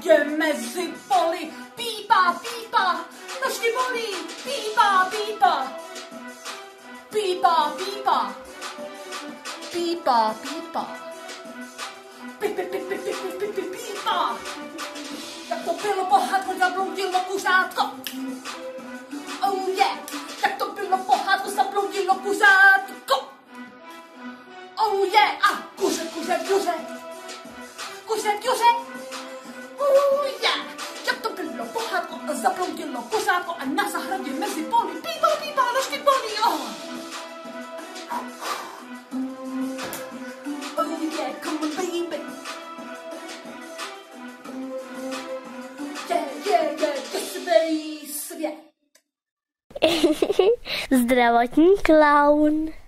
hradě mezi poli. Pípá, pípá, nožky bolí. Pípá, pípá. Pípá, pípá. Pípá, pípá. Pípá. Jak to bylo pohádku, zabloudilo kuřátko. Oh yeah. Jak to bylo pohádku, zabloudilo kuřátko. Oh yeah. A kuře, kuře, kuře. Kuře, kuře. Oh yeah. Jak to bylo pohádku, zabloudilo kuřátko a na zahradě mezi poli. Pípá, pípá, nožky bolí. Oh yeah, come on baby. Zdravotní klaun.